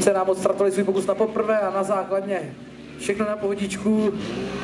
Kluci nám odstartovali svůj pokus na poprvé a na základně všechno na pohodičku.